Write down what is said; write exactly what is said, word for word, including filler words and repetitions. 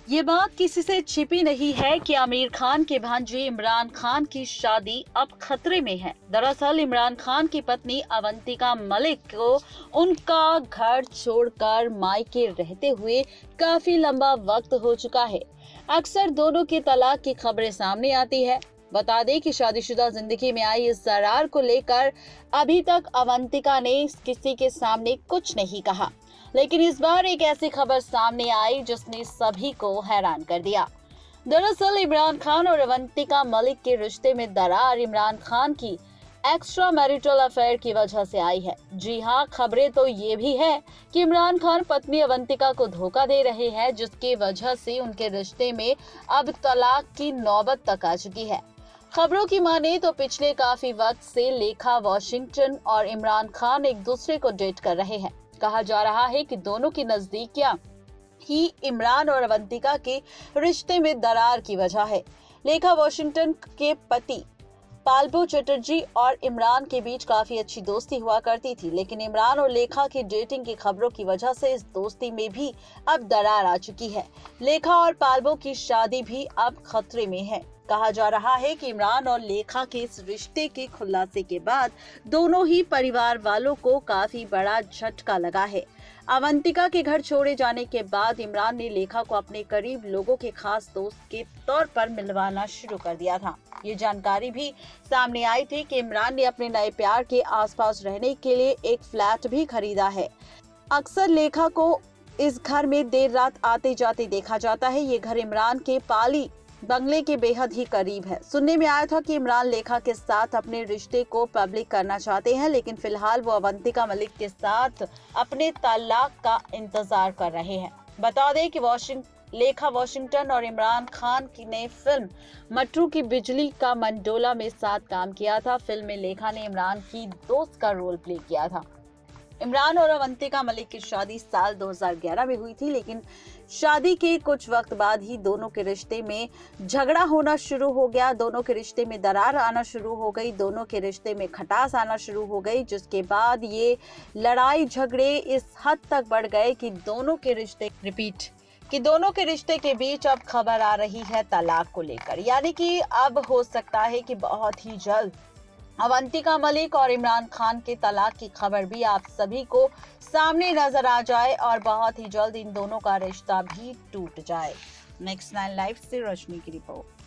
ये बात किसी से छिपी नहीं है कि आमिर खान के भांजे इमरान खान की शादी अब खतरे में है। दरअसल इमरान खान की पत्नी अवंतिका मलिक को उनका घर छोड़कर मायके रहते हुए काफी लंबा वक्त हो चुका है। अक्सर दोनों के तलाक की खबरें सामने आती है। बता दें कि शादीशुदा जिंदगी में आई इस दरार को लेकर अभी तक अवंतिका ने किसी के सामने कुछ नहीं कहा, लेकिन इस बार एक ऐसी खबर सामने आई जिसने सभी को हैरान कर दिया। दरअसल इमरान खान और अवंतिका मलिक के रिश्ते में दरार इमरान खान की एक्स्ट्रा मैरिटल अफेयर की वजह से आई है। जी हाँ, खबरें तो ये भी है कि इमरान खान पत्नी अवंतिका को धोखा दे रहे हैं, जिसकी वजह से उनके रिश्ते में अब तलाक की नौबत तक आ चुकी है। खबरों की माने तो पिछले काफी वक्त से लेखा वॉशिंगटन और इमरान खान एक दूसरे को डेट कर रहे हैं। कहा जा रहा है कि दोनों की नजदीकियां ही इमरान और अवंतिका के रिश्ते में दरार की वजह है। लेखा वॉशिंगटन के पति पाल्बो चटर्जी और इमरान के बीच काफी अच्छी दोस्ती हुआ करती थी, लेकिन इमरान और लेखा की डेटिंग की खबरों की वजह से इस दोस्ती में भी अब दरार आ चुकी है। लेखा और पाल्बो की शादी भी अब खतरे में है। कहा जा रहा है कि इमरान और लेखा के इस रिश्ते के खुलासे के बाद दोनों ही परिवार वालों को काफी बड़ा झटका लगा है। अवंतिका के घर छोड़े जाने के बाद इमरान ने लेखा को अपने करीब लोगों के खास दोस्त के तौर पर मिलवाना शुरू कर दिया था। ये जानकारी भी सामने आई थी कि इमरान ने अपने नए प्यार के आसपास रहने के लिए एक फ्लैट भी खरीदा है। अक्सर लेखा को इस घर में देर रात आते जाते देखा जाता है। ये घर इमरान के पाली बंगले के बेहद ही करीब है। सुनने में आया था कि इमरान लेखा के साथ अपने रिश्ते को पब्लिक करना चाहते हैं, लेकिन फिलहाल वो अवंतिका मलिक के साथ अपने तलाक का इंतजार कर रहे हैं। बता दें कि वॉशिंग लेखा वॉशिंगटन और इमरान खान की ने फिल्म मटरू की बिजली का मंडोला में साथ काम किया था। फिल्म में लेखा ने इमरान की दोस्त का रोल प्ले किया था। इमरान और अवंतिका मलिक की शादी साल दो हज़ार ग्यारह में हुई थी, लेकिन शादी के कुछ वक्त बाद ही दोनों के रिश्ते में झगड़ा होना शुरू हो गया। दोनों के रिश्ते में दरार आना शुरू हो गई, दोनों के रिश्ते में खटास आना शुरू हो गई, जिसके बाद ये लड़ाई झगड़े इस हद तक बढ़ गए कि दोनों के रिश्ते रिपीट कि दोनों के रिश्ते के बीच अब खबर आ रही है तलाक को लेकर। यानी कि अब हो सकता है कि बहुत ही जल्द अवंतिका मलिक और इमरान खान के तलाक की खबर भी आप सभी को सामने नजर आ जाए और बहुत ही जल्द इन दोनों का रिश्ता भी टूट जाए। नेक्स्ट नाइन लाइव से रश्मि की रिपोर्ट।